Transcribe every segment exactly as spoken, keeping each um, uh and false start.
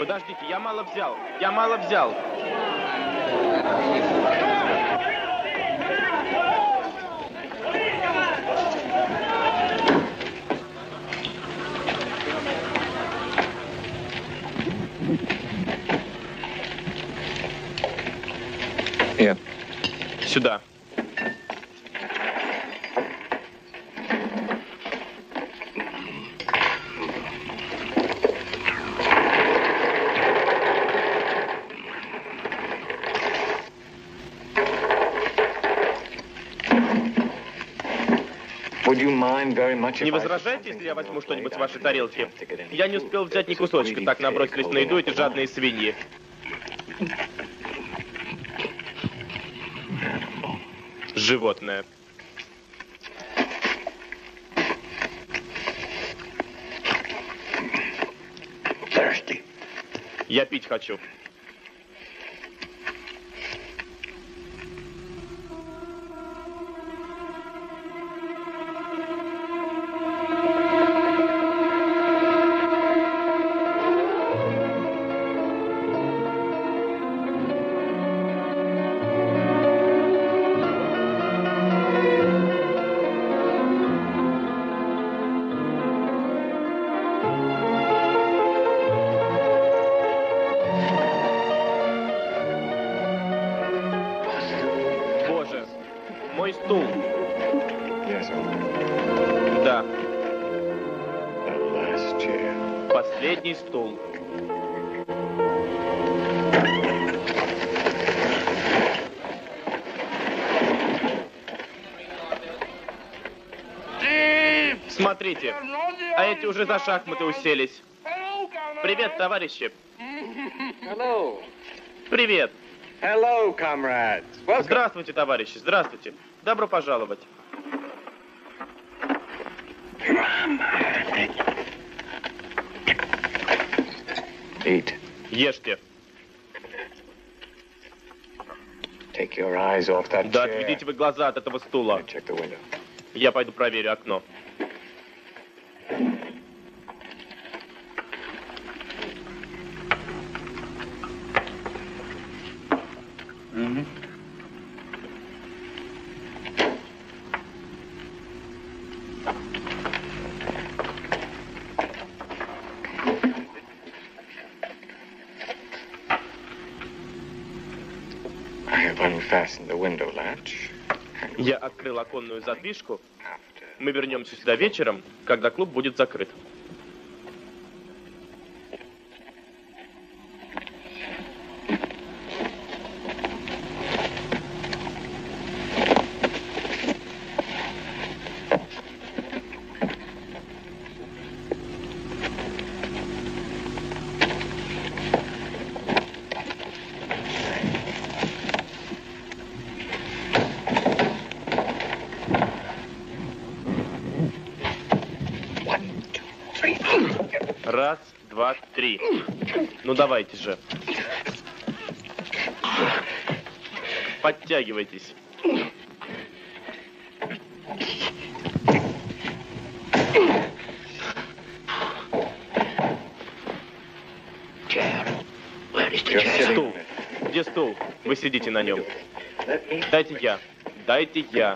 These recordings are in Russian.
Подождите, я мало взял. Я мало взял. Нет. Сюда. Не возражаете, если я возьму что-нибудь с вашей тарелки? Я не успел взять ни кусочка, так набросились на еду эти жадные свиньи. Животное. Я пить хочу. Мой стул. Да. Последний стул. Смотрите, а эти уже за шахматы уселись. Привет, товарищи. Привет. Hello, comrades. Welcome. Здравствуйте, товарищи, здравствуйте. Добро пожаловать. Eat. Ешьте. Take your eyes off that Да chair. отведите вы глаза от этого стула. Check the window. Я пойду проверю окно. Mm-hmm. I have unfastened the window latch. Я открыл оконную задвижку. Мы вернемся сюда вечером, когда клуб будет закрыт. Раз, два, три. Ну давайте же. Подтягивайтесь. Стул. Где стул? Вы сидите на нем. Дайте я. Дайте я.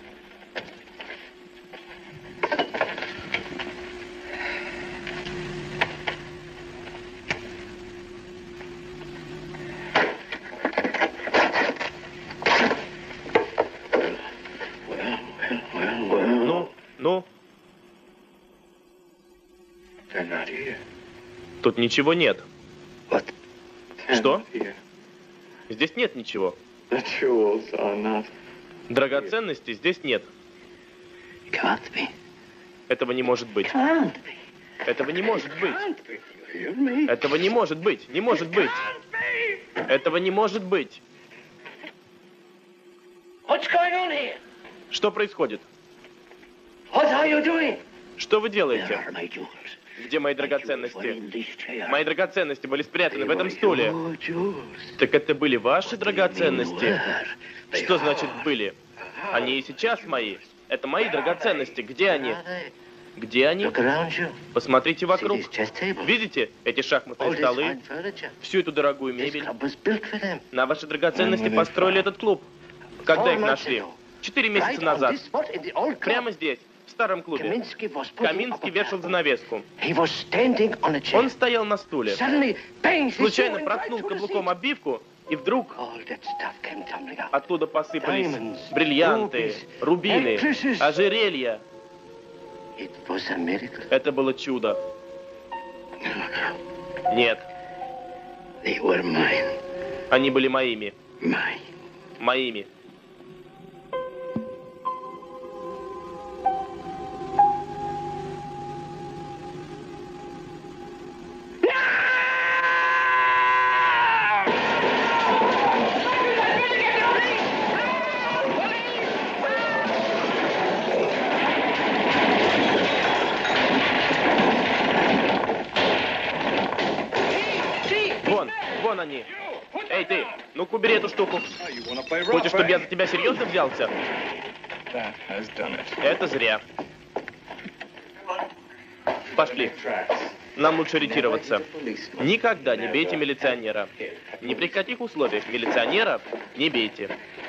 Ну, ну. Тут ничего нет. Что? Здесь нет ничего. Драгоценностей здесь нет. Этого не может быть. Этого не может быть. Этого не может быть. Не может быть. Этого не может быть. Что происходит? Что вы делаете? Где мои драгоценности? Мои драгоценности были спрятаны в этом стуле. Так это были ваши драгоценности? Что значит «были»? Они и сейчас мои. Это мои драгоценности. Где они? Где они? Посмотрите вокруг. Видите эти шахматные столы? Всю эту дорогую мебель. На ваши драгоценности построили этот клуб. Когда их нашли? Четыре месяца назад. Прямо здесь, в старом клубе. Каминский вешал занавеску. Он стоял на стуле. Случайно проткнул каблуком обивку, и вдруг оттуда посыпались бриллианты, рубины, ожерелья. Это было чудо. Нет. Они были моими. Моими. Вон они. Эй, ты, ну-ка убери эту штуку. Хочешь, чтобы я за тебя серьезно взялся? Это зря. Пошли. Нам лучше ретироваться. Никогда не бейте милиционера. Ни при каких условиях милиционера не бейте.